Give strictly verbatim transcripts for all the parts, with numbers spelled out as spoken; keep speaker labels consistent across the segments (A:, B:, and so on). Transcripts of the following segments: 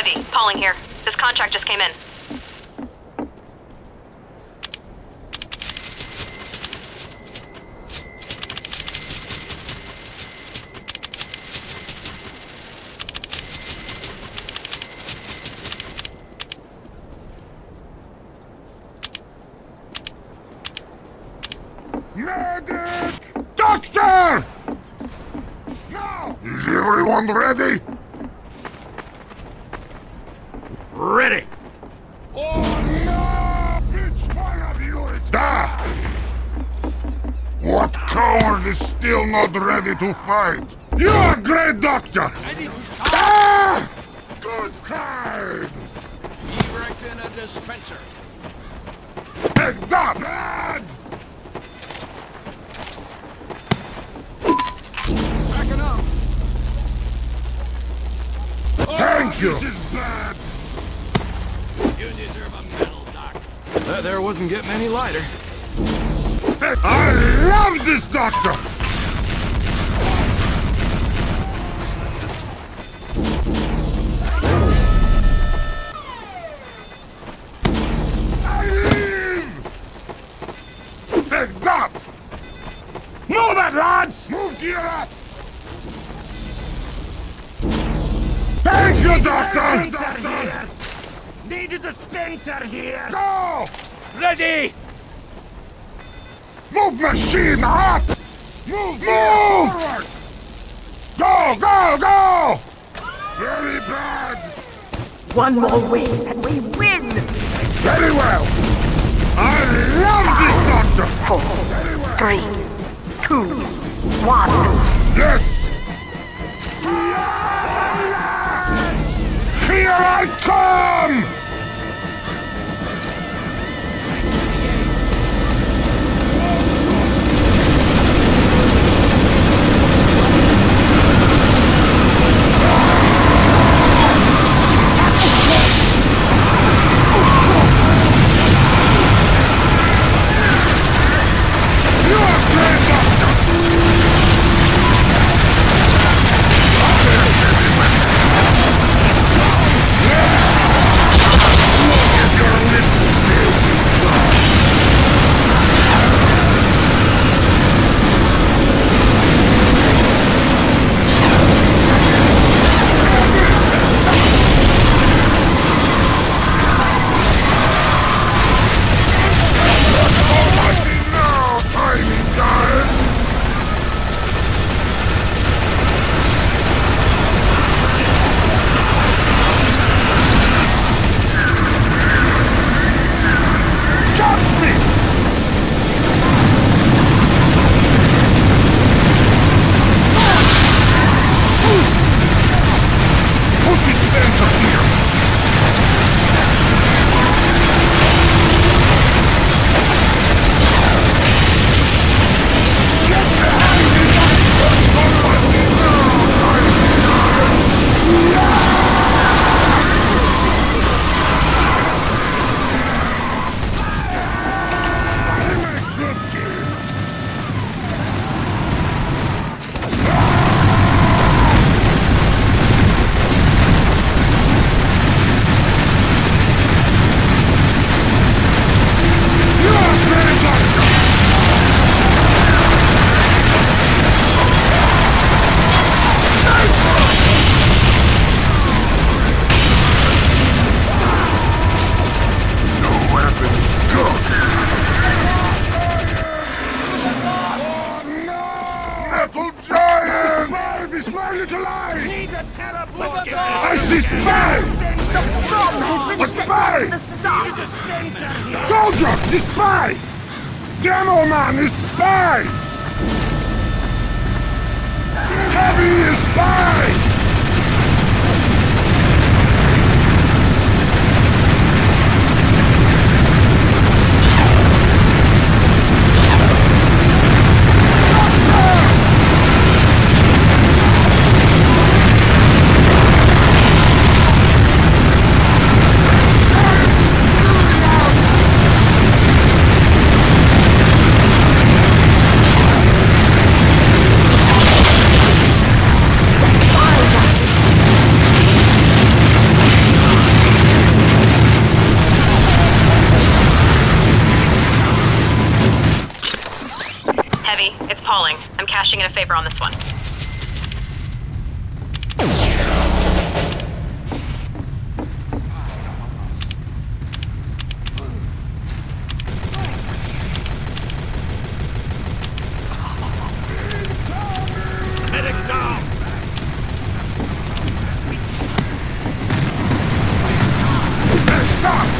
A: Heavy, Pauling here. This contract just came in.
B: Medic! Doctor! Now! Is everyone ready?
C: Ready!
B: Oh no! Which one of you is that? What coward is still not ready to fight? You are a great doctor!
C: Ready to charge!
B: Ah! Good times!
C: Erecting a dispenser.
B: Take that! Bad!
C: Backing up.
B: Thank you!
C: This is bad. You deserve a medal, Doc. That there wasn't getting any lighter.
B: I love this doctor! I live! Take that! Move it, lads! Move gear up! Thank you, doctor!
D: Dispenser here! Need a dispenser here!
B: Go!
C: Ready!
B: Move machine up! Move! Move! Forward! Go, go, go! Very bad!
E: One more wave and we win!
B: Very well! I love this doctor!
E: Four,
B: Very well!
E: three, two, one.
B: Yes! Here I come! You are great, doctor! I see spy!
E: The bomb has been
B: A
E: set
B: spy!
E: from the start.
B: Soldier! The spy! Demo man is spy! Heavy is spy!
A: favor on this one.
D: Medic down!
B: Stop!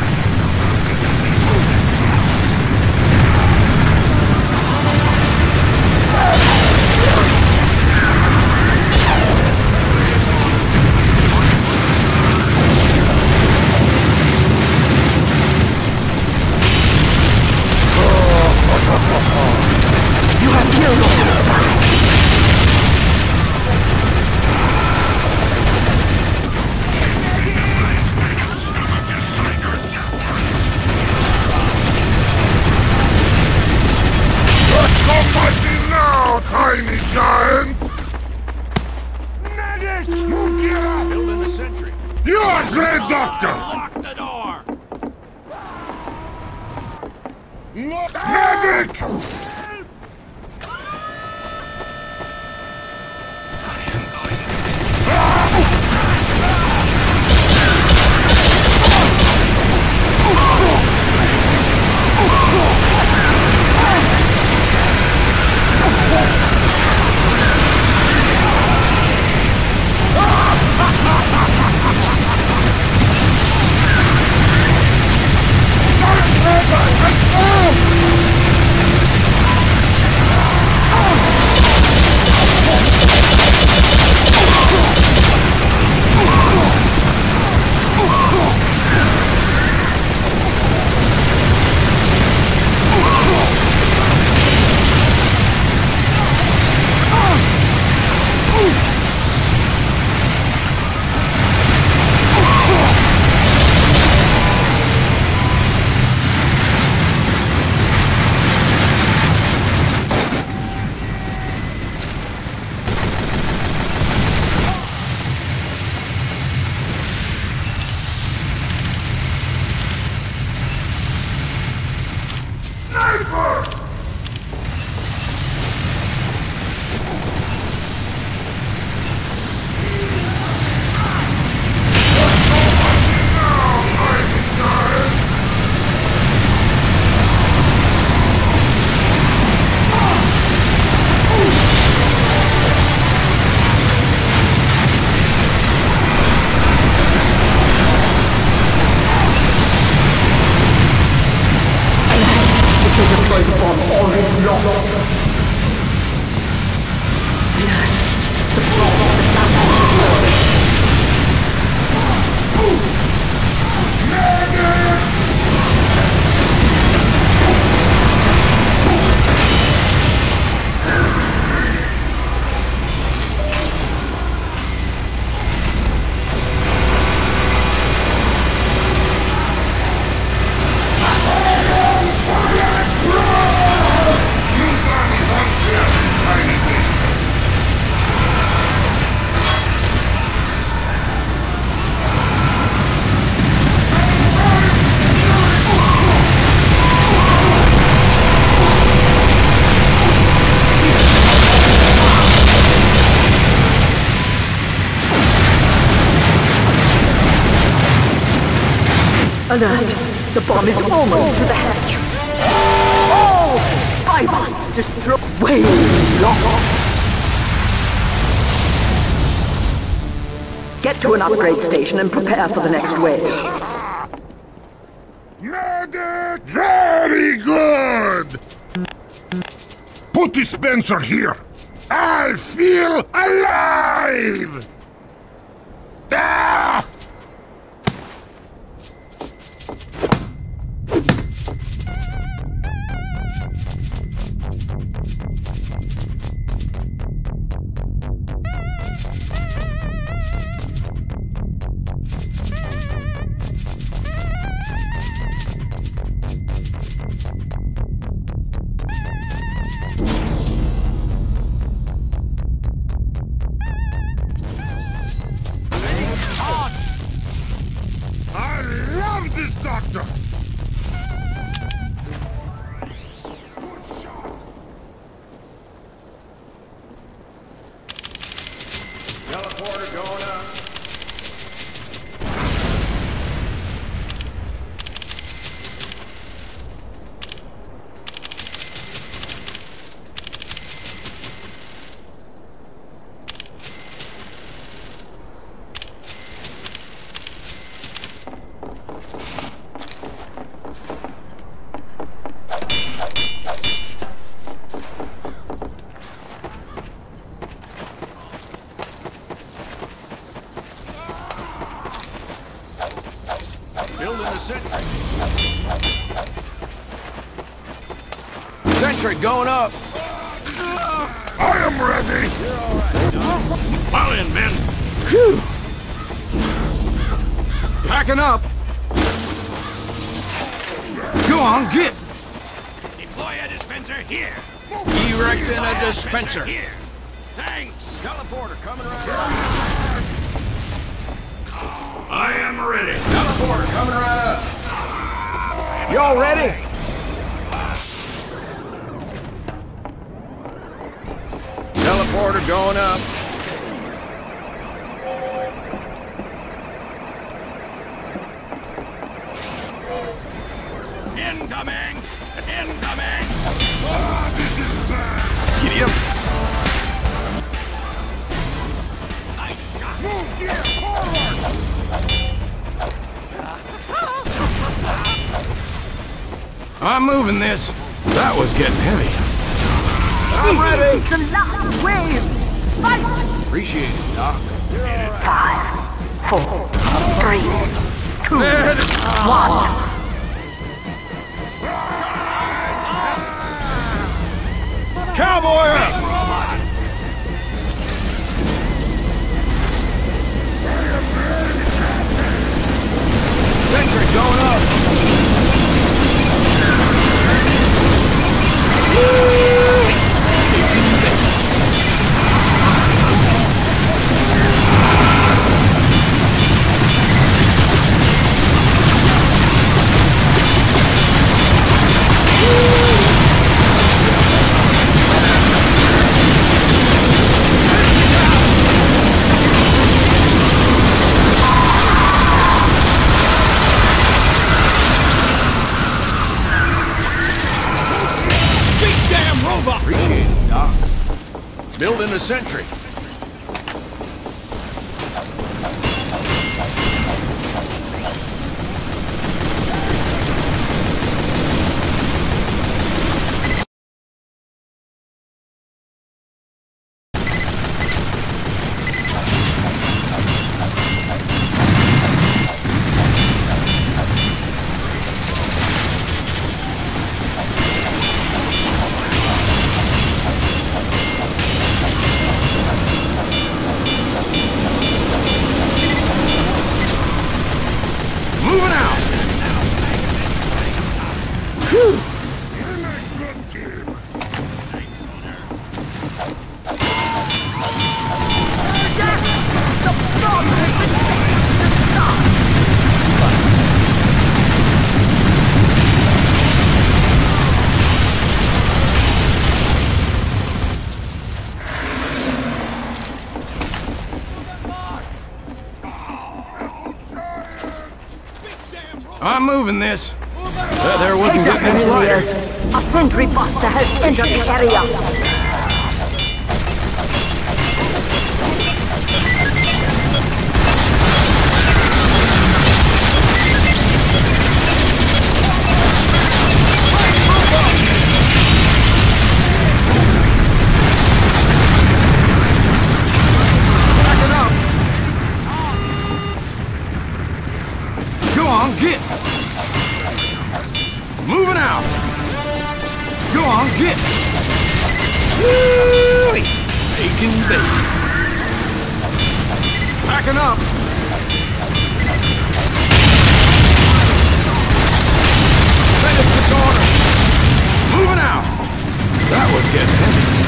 E: You have killed all.
B: Come fighting now, tiny giant!
D: Medic!
B: Move here up!
D: Building the sentry.
B: You are a great doctor!
D: Lock the door!
B: Medic!
E: Alert! The bomb is almost to the hatch. All fibers destroyed. Way lost. Get to an upgrade station and prepare for the next wave.
B: Medic! Very good! Put dispenser here. I feel alive! Ah!
C: Teleporter going up. Building the sentry. Sentry going up.
B: I am ready!
C: You're all right, Doc.
B: Fall in, men!
C: Phew. Packing up. Go on, get.
D: Deploy a dispenser here.
C: Erecting a dispenser.
D: Here. Thanks.
C: Teleporter coming right up.
B: I am ready!
C: Teleporter coming right up. Y'all ready? Teleporter going up.
D: Incoming. Incoming.
B: Ah, this is bad!
C: Giddy up.
D: Nice shot.
B: Move gear forward!
C: I'm moving this. That was getting heavy. I'm ready.
E: The last wave! Fight!
C: Appreciate it, Doc.
E: Five, four, three, two,
C: Ned.
E: one.
C: Cowboy up. Sentry going up. Appreciate it, Doc. Building a sentry. Moving out. Whew.
B: You're a good team!
C: I'm moving this. Uh, there wasn't getting any lighter.
E: A sentry buster has entered the area.
C: Backing up. Go on, get. Moving out. Go on, get. Woo-wee. Bacon, bacon. Backing up. Finish the corner. Moving out. That was getting heavy.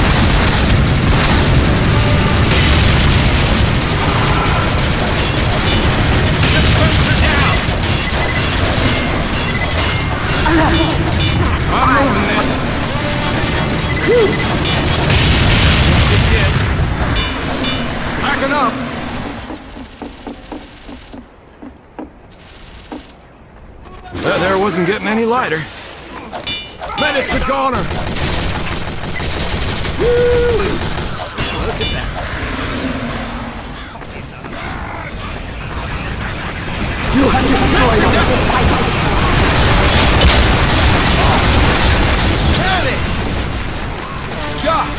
C: Dispenser down. I'm moving this. Whew. Get dead. Back Backing up! That there wasn't getting any lighter. Medic's a goner! Woo! Look at that.
E: You have destroyed all the fight.
C: Medic! Yeah!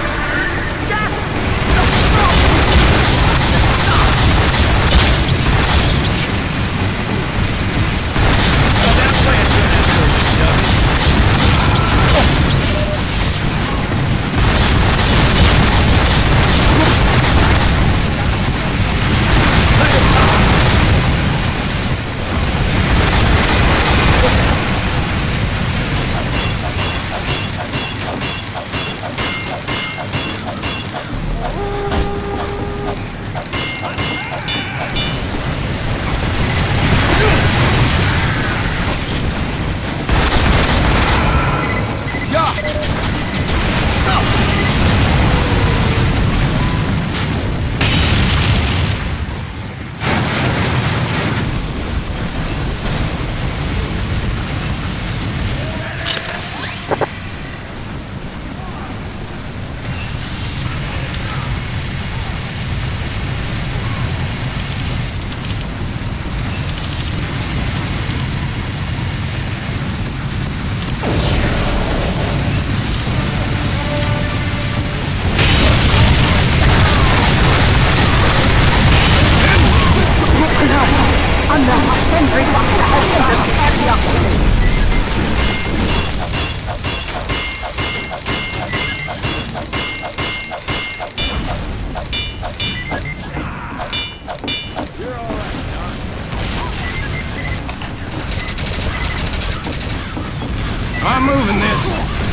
C: I'm moving this.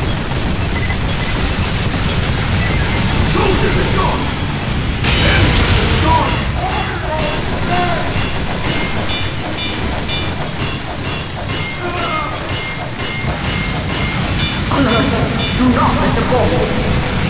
C: Soldiers are gone. Enemies are gone.
E: Do not let the ball.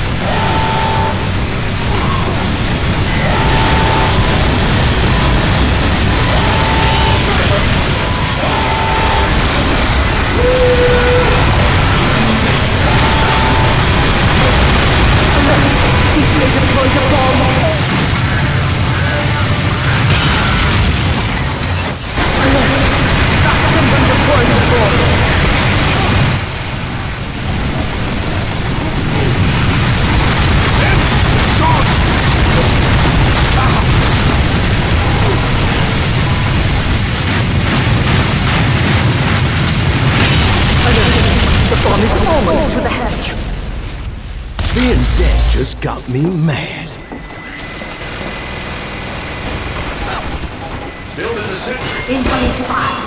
E: To the hatch.
F: Being dead just got me mad.
C: Building the sentry.
E: Incoming fire.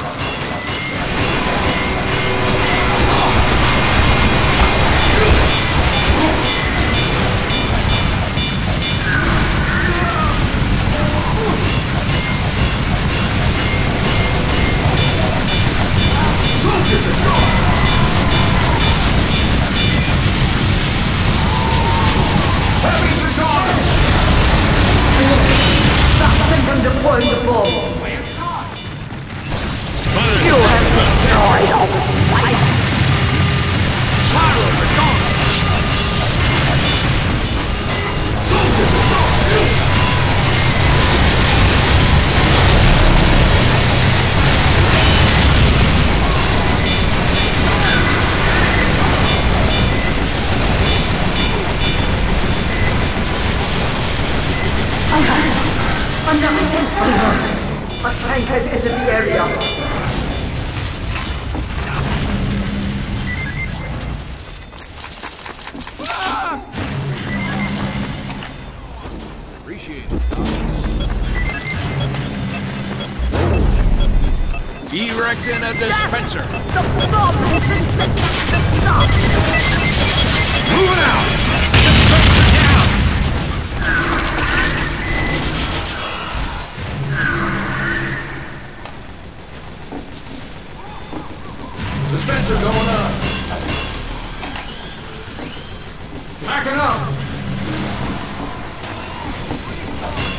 C: Soldiers are gone. Heavies are gone.
E: Stop them from deploying the bomb. You have destroyed all the fight.
C: Spirals are gone. Soldiers are gone.
E: Another sentry. A tank has entered the area.
C: Appreciate it. Erecting a dispenser.
E: The bomb has been set. Stop.
C: Moving out. Dispenser down. Dispenser going up. Backing up.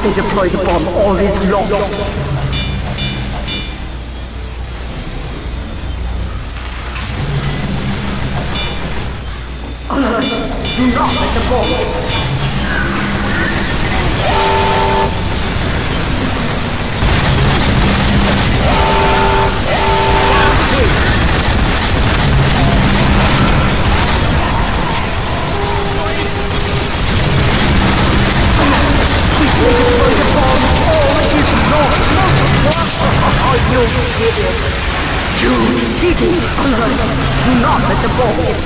E: they deploy the bomb, all is lost. Alert! Do not let the bomb hit. You idiot! You idiot! Alert! Do not let the bomb hit.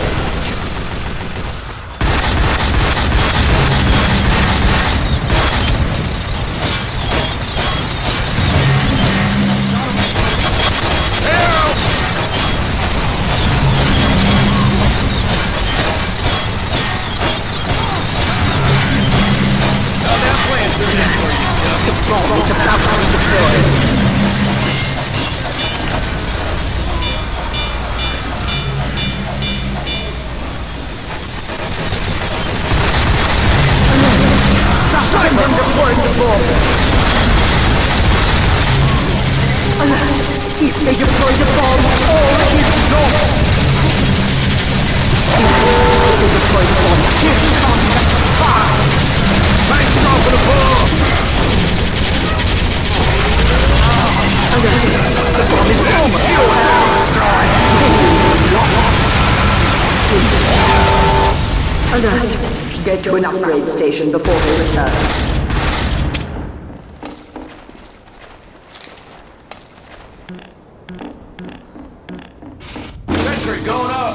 E: If they deploy the bomb, all is lost! If they deploy the bomb, here comes the fire!
C: Thanks for the bomb!
E: The bomb is almost destroyed! Alert! Get to an upgrade station before they return.
C: Sentry going up!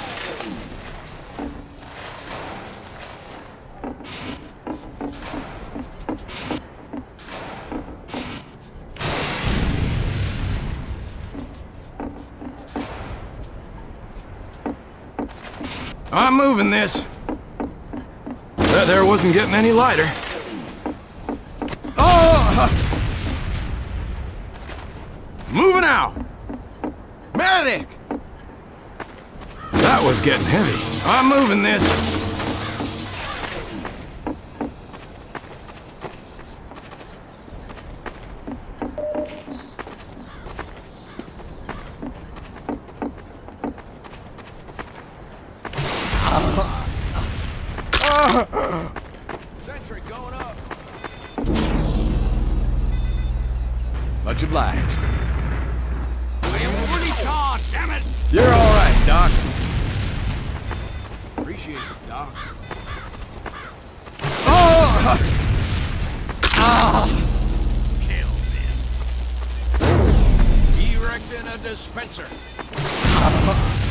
C: I'm moving this. That there wasn't getting any lighter. Oh! Moving out! Medic! That was getting heavy. I'm moving this. Sentry going up. Much obliged. I am fully charged, damn it! You're all right, Doc. Appreciate it, Doc. Oh! Ah! Kill him. Erecting a dispenser.